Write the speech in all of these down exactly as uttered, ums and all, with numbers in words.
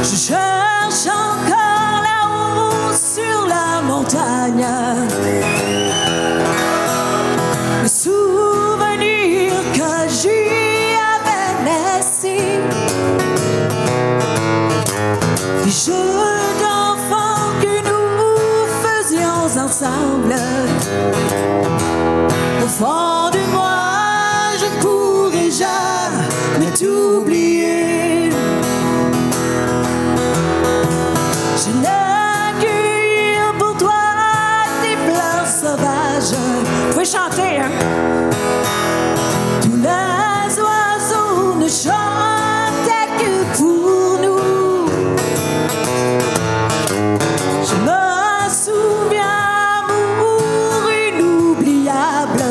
Je cherche encore là-haut sur la montagne le souvenir que j'y avais laissé, les jeux d'enfants que nous faisions ensemble. Au fond de moi, je ne pourrai jamais t'oublier. Je l'accueille pour toi des fleurs sauvages. Vous pouvez chanter, hein? Tous les oiseaux ne chantaient que pour nous. Je me souviens, amour inoubliable,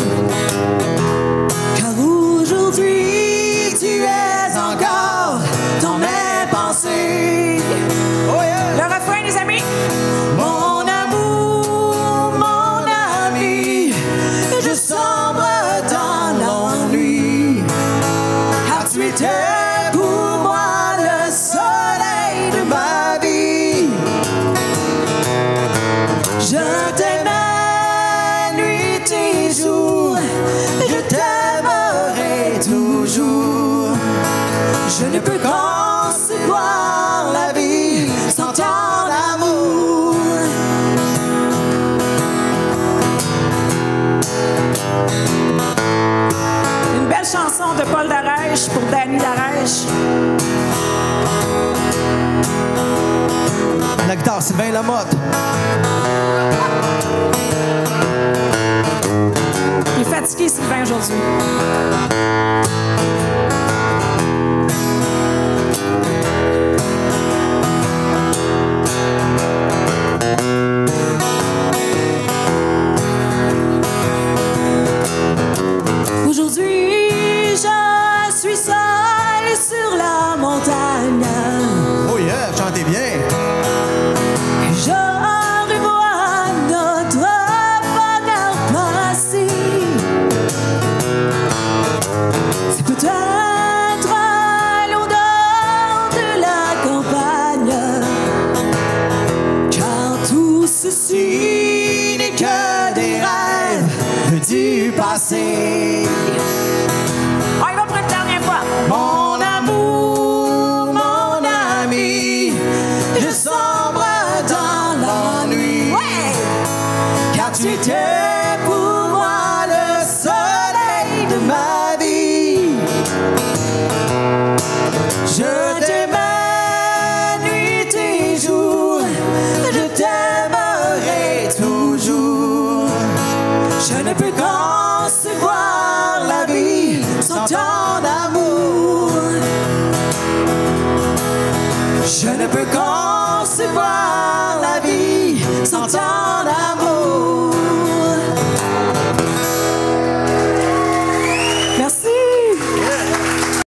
car aujourd'hui tu es encore dans mes pensées. Oh yeah. Le refrain, les amis. Mon amour, mon ami, je sombre dans l'ennui, car tu étais pour moi le soleil de ma vie. Je t'aimais nuit et jour, je t'aimerai toujours. Je ne peux concevoir la vie sans tant d'amour. Une belle chanson de Paul Darèche pour Danny Darèche. La guitare, Sylvain Lamotte. Il est fatigué, Sylvain, aujourd'hui. Aujourd'hui, je suis seule sur la montagne. Oh yeah, chantez bien. Je revois notre bonheur passé. C'est peut-être l'odeur de la campagne, car tout ceci n'est que des rêves du passé. On y va pour une dernière fois. Mon amour, mon ami, je sombre dans l'ennui. Ouais! Car tu étais pour moi le soleil de ma vie. Je t'aimais nuit et jour, je t'aimerai toujours. Je ne peux concevoir la vie sans tant d'amour. Je ne peux concevoir la vie sans tant d'amour.